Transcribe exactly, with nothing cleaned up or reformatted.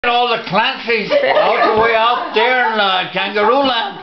All the Clancy's out the way out there in uh, Kangaroo Land.